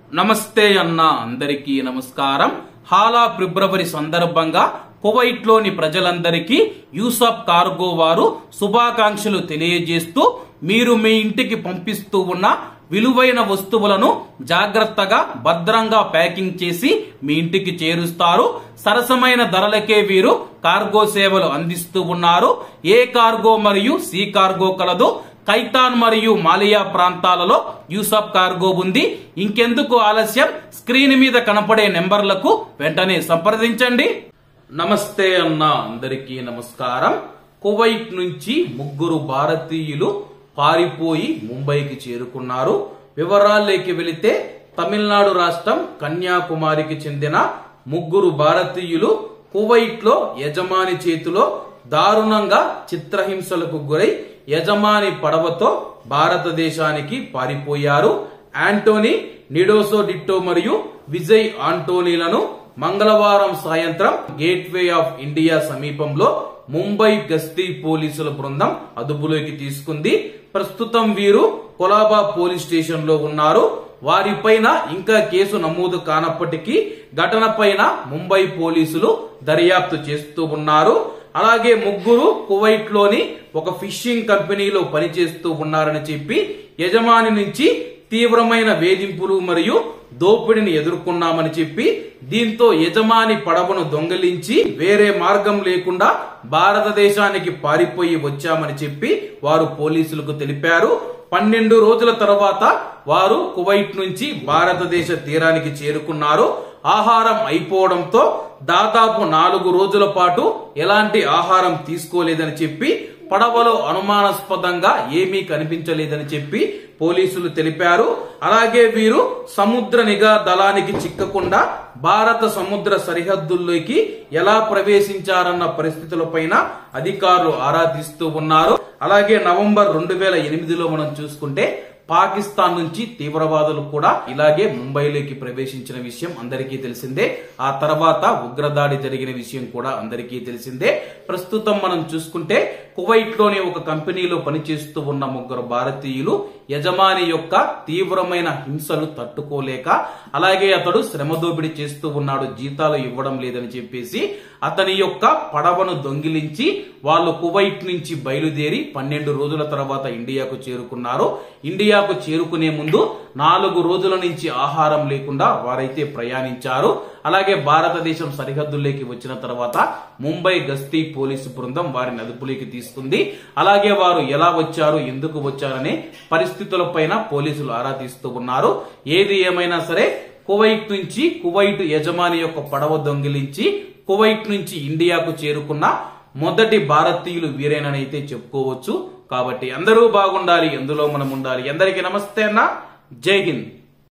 నమస్తే అన్న అందరికీ నమస్కారం. హాలా ఫిబ్రవరి సందర్భంగా కువైట్ లోని ప్రజలందరికీ యూసఫ్ కార్గో వారు శుభాకాంక్షలు తెలియజేస్తూ మీరు మీ ఇంటికి పంపిస్తూ ఉన్న విలువైన వస్తువులను జాగ్రత్తగా భద్రంగా ప్యాకింగ్ చేసి మీ ఇంటికి చేరుస్తారు. సరసమైన ధరలకే వీరు కార్గో సేవలు అందిస్తూ ఉన్నారు. ఏ కార్గో మరియు సి కార్గో కలదు. ఖైతాన్ మరియు మాలియా ప్రాంతాలలో యూసఫ్ కార్గో ఉంది. ఇంకెందుకు ఆలస్యం, స్క్రీన్ మీద కనపడే నెంబర్లకు వెంటనే సంప్రదించండి. నమస్తే అన్న అందరికీ నమస్కారం. కువైట్ నుంచి ముగ్గురు భారతీయులు పారిపోయి ముంబైకి చేరుకున్నారు. వివరాల్లోకి వెళితే తమిళనాడు రాష్ట్రం కన్యాకుమారికి చెందిన ముగ్గురు భారతీయులు కువైట్ లో యజమాని చేతిలో దారుణంగా చిత్రహింసలకు గురై యజమాని పడవతో భారతదేశానికి పారిపోయారు. ఆంటోనీ నిడోసో డిట్టో మరియు విజయ్ ఆంటోనీలను మంగళవారం సాయంత్రం గేట్వే ఆఫ్ ఇండియా సమీపంలో ముంబై గస్తీ పోలీసుల బృందం అదుపులోకి తీసుకుంది. ప్రస్తుతం వీరు కొలాబా పోలీస్ స్టేషన్ లో ఉన్నారు. వారిపైన ఇంకా కేసు నమోదు కానప్పటికీ ఘటన పైన ముంబై పోలీసులు దర్యాప్తు చేస్తూ ఉన్నారు. అలాగే ముగ్గురు కువైట్ లోని ఒక ఫిషింగ్ కంపెనీలో పనిచేస్తూ ఉన్నారని చెప్పి యజమాని నుంచి తీవ్రమైన వేధింపులు మరియు దోపిడిని ఎదుర్కొన్నామని చెప్పి, దీంతో యజమాని పడవను దొంగిలించి వేరే మార్గం లేకుండా భారతదేశానికి పారిపోయి వచ్చామని చెప్పి వారు పోలీసులకు తెలిపారు. 12 రోజుల తర్వాత వారు కువైట్ నుంచి భారతదేశ తీరానికి చేరుకున్నారు. ఆహారం అయిపోవడంతో దాదాపు 4 రోజుల పాటు ఎలాంటి ఆహారం తీసుకోలేదని చెప్పి, పడవలో అనుమానాస్పదంగా ఏమీ కనిపించలేదని చెప్పి పోలీసులు తెలిపారు. అలాగే వీరు సముద్ర నిఘా దళానికి చిక్కకుండా భారత సముద్ర సరిహద్దుల్లోకి ఎలా ప్రవేశించారన్న పరిస్థితులపైన అధికారులు ఆరా తీస్తూ ఉన్నారు. అలాగే నవంబర్ 2008లో మనం చూసుకుంటే పాకిస్తాన్ నుంచి తీవ్రవాదులు కూడా ఇలాగే ముంబైలోకి ప్రవేశించిన విషయం అందరికీ తెలిసిందే. ఆ తర్వాత ఉగ్రదాడి జరిగిన విషయం కూడా అందరికీ తెలిసిందే. ప్రస్తుతం మనం చూసుకుంటే కువైట్ లోని ఒక కంపెనీలో పనిచేస్తూ ఉన్న ముగ్గురు భారతీయులు యజమాని యొక్క తీవ్రమైన హింసలు తట్టుకోలేక, అలాగే అతడు శ్రమ దోపిడీ చేస్తూ ఉన్నాడు, జీతాలు ఇవ్వడం లేదని చెప్పేసి అతని యొక్క పడవను దొంగిలించి వాళ్ళు కువైట్ నుంచి బయలుదేరి 12 రోజుల తర్వాత ఇండియాకు చేరుకున్నారు. ఇండియాకు చేరుకునే ముందు 4 రోజుల నుంచి ఆహారం లేకుండా వారైతే ప్రయాణించారు. అలాగే భారతదేశం సరిహద్దుల్లోకి వచ్చిన తర్వాత ముంబై గస్తీ పోలీసు బృందం వారిని అదుపులోకి తీసుకుంది. అలాగే వారు ఎలా వచ్చారు, ఎందుకు వచ్చారనే పరిస్థితులపైన పోలీసులు ఆరా తీస్తూ ఉన్నారు. ఏది ఏమైనా సరే కువైట్ నుంచి కువైట్ యజమాని యొక్క పడవ దొంగిలించి కువైట్ నుంచి ఇండియాకు చేరుకున్న మొదటి భారతీయులు వీరేనైతే చెప్పుకోవచ్చు. కాబట్టి అందరూ బాగుండాలి, ఎందులో మనం ఉండాలి. అందరికీ నమస్తే అన్న, జై హింద్.